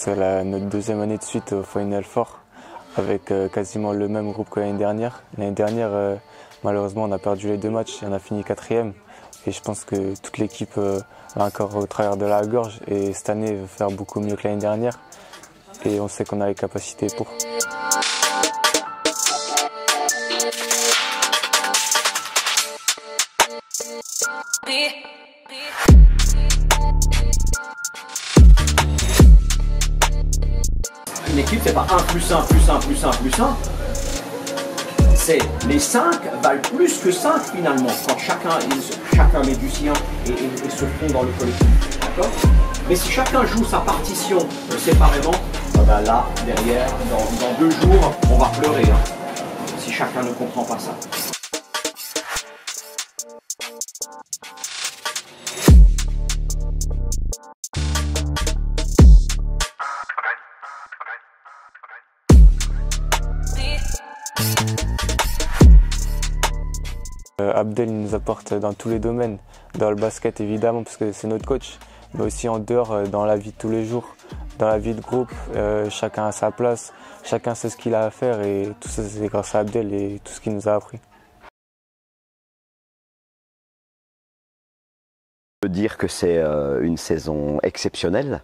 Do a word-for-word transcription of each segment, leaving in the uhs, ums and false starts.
c'est la, notre deuxième année de suite au Final Four avec euh, quasiment le même groupe que l'année dernière. L'année dernière, euh, malheureusement, on a perdu les deux matchs et on a fini quatrième. Et je pense que toute l'équipe euh, a encore au travers de la gorge et cette année veut faire beaucoup mieux que l'année dernière. Et on sait qu'on a les capacités pour. Une équipe, c'est pas un plus un plus un plus un plus un. C'est les cinq valent plus que cinq finalement, quand chacun, chacun met du sien et, et, et se fond dans le collectif. D'accord ? Mais si chacun joue sa partition séparément, ben là, derrière, dans, dans deux jours, on va pleurer. Hein, si chacun ne comprend pas ça. Euh, Abdel il nous apporte dans tous les domaines, dans le basket évidemment parce que c'est notre coach, mais aussi en dehors, euh, dans la vie de tous les jours, dans la vie de groupe, euh, chacun a sa place, chacun sait ce qu'il a à faire et tout ça c'est grâce à Abdel et tout ce qu'il nous a appris. On peut dire que c'est euh, une saison exceptionnelle.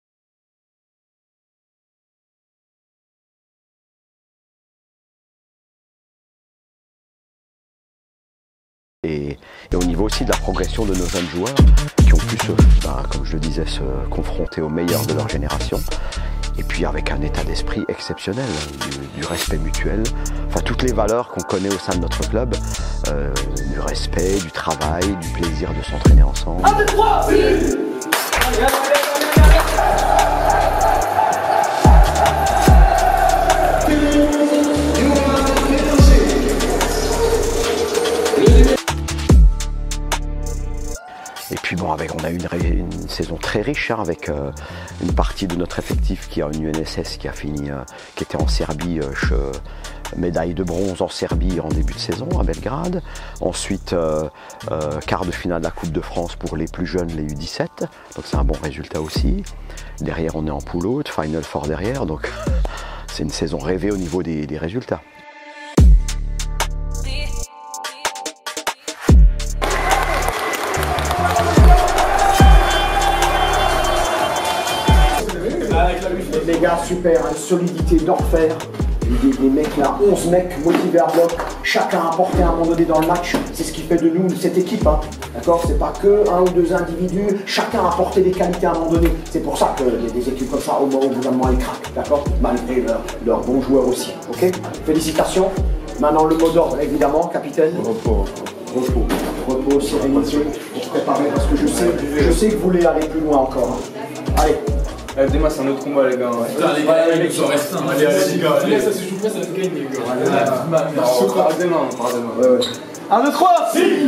Et, et au niveau aussi de la progression de nos jeunes joueurs qui ont pu, se, ben, comme je le disais, se confronter aux meilleurs de leur génération. Et puis avec un état d'esprit exceptionnel, du, du respect mutuel, enfin toutes les valeurs qu'on connaît au sein de notre club, euh, du respect, du travail, du plaisir de s'entraîner ensemble. un, deux, trois, oui. Et puis bon, avec, on a eu une, une saison très riche hein, avec euh, une partie de notre effectif qui a une U N S S qui a fini, euh, qui était en Serbie, euh, che, médaille de bronze en Serbie en début de saison à Belgrade. Ensuite, euh, euh, quart de finale de la Coupe de France pour les plus jeunes, les U dix-sept. Donc c'est un bon résultat aussi. Derrière, on est en pool out, Final Four derrière. Donc c'est une saison rêvée au niveau des, des résultats. Les gars, super, une solidité d'enfer. Les, les mecs là, onze mecs motivés à bloc, chacun a apporté à un moment donné dans le match. C'est ce qui fait de nous cette équipe, hein. D'accord? C'est pas que un ou deux individus, chacun a apporté des qualités à un moment donné. C'est pour ça qu'il y a des équipes comme ça, au moment où gouvernement elles craquent, d'accord? Malgré leurs leur bons joueurs aussi, ok? Félicitations. Maintenant le mot d'ordre, évidemment, capitaine. Repos. Repos. Repos, sérénité, pour se préparer, parce que je sais, je sais que vous voulez aller plus loin encore. Hein. Allez. Euh, demain c'est un autre combat les gars. Ouais. Putain les gars, les gars, reste un. Allez, allez, les gars, allez, ça se joue pas, ça se gagne les gars. On parle demain, on parle demain. Ouais, ouais. un, deux, trois, si.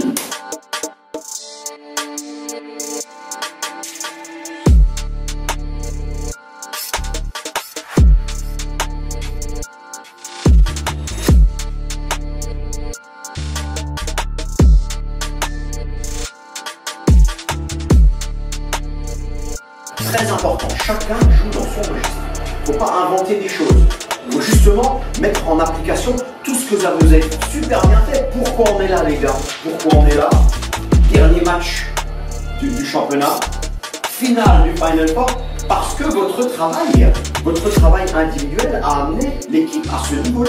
Très important, chacun joue dans son registre. Il ne faut pas inventer des choses. Il faut justement mettre en application tout ce que vous avez super bien fait. Pourquoi on est là les gars? Pourquoi on est là? Dernier match du, du championnat, finale du Final Four, parce que votre travail, votre travail individuel a amené l'équipe à ce niveau-là.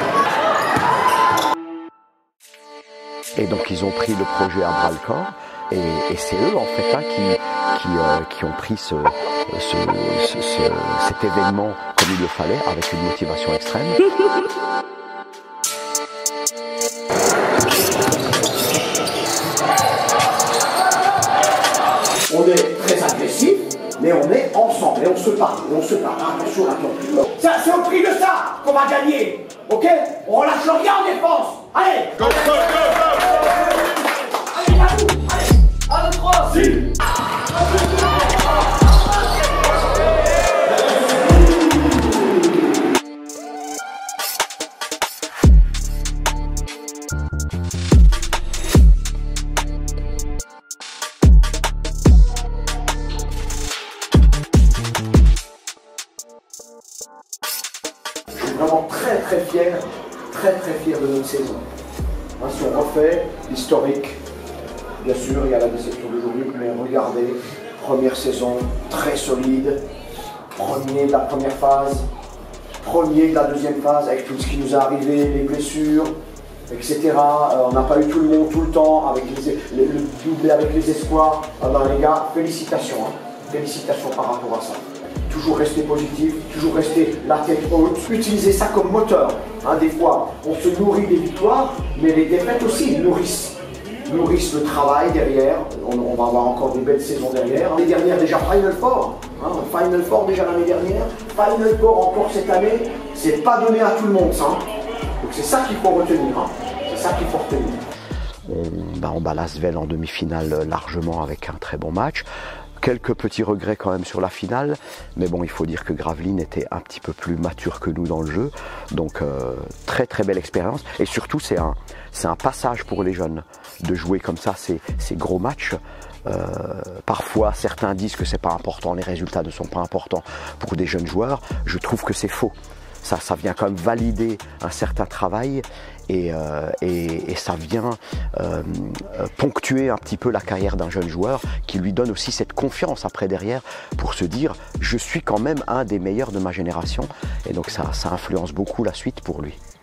Et donc ils ont pris le projet à bras le corps. Et, et c'est eux en fait hein, qui, qui, euh, qui ont pris ce, ce, ce, ce, cet événement comme il le fallait, avec une motivation extrême. On est très agressif, mais on est ensemble et on se parle, et on se parle. Attention, attention. C'est au prix de ça qu'on va gagner, ok? On relâche rien en défense. Allez, go, go, go, go. Allez, à vous, allez, un, deux, trois, si. Je suis vraiment très très fier, très très fier de notre saison. Hein, si on refait l'historique, bien sûr il y a la déception d'aujourd'hui, mais regardez, première saison très solide, premier de la première phase, premier de la deuxième phase avec tout ce qui nous est arrivé, les blessures, et cetera. Euh, on n'a pas eu tout le monde tout le temps, avec les, les, le doublé avec les espoirs. Alors les gars, félicitations, hein. Félicitations par rapport à ça. Toujours rester positif, toujours rester la tête haute, utiliser ça comme moteur. Hein, des fois, on se nourrit des victoires, mais les défaites aussi nourrissent, nourrissent le travail derrière. On, on va avoir encore des belles saisons derrière. L'année dernière, déjà Final Four. Hein, Final Four déjà l'année dernière. Final Four encore cette année. C'est pas donné à tout le monde, ça. Hein. Donc c'est ça qu'il faut retenir. Hein. C'est ça qu'il faut retenir. On, bah, on bat l'Asvel en demi-finale largement avec un très bon match. Quelques petits regrets quand même sur la finale, mais bon, il faut dire que Gravelines était un petit peu plus mature que nous dans le jeu, donc euh, très très belle expérience, et surtout c'est un, c'est un passage pour les jeunes de jouer comme ça ces, ces gros matchs. Euh, parfois certains disent que c'est pas important, les résultats ne sont pas importants pour des jeunes joueurs, je trouve que c'est faux. Ça, ça vient quand même valider un certain travail et, euh, et, et ça vient euh, ponctuer un petit peu la carrière d'un jeune joueur qui lui donne aussi cette confiance après derrière pour se dire je suis quand même un des meilleurs de ma génération et donc ça, ça influence beaucoup la suite pour lui.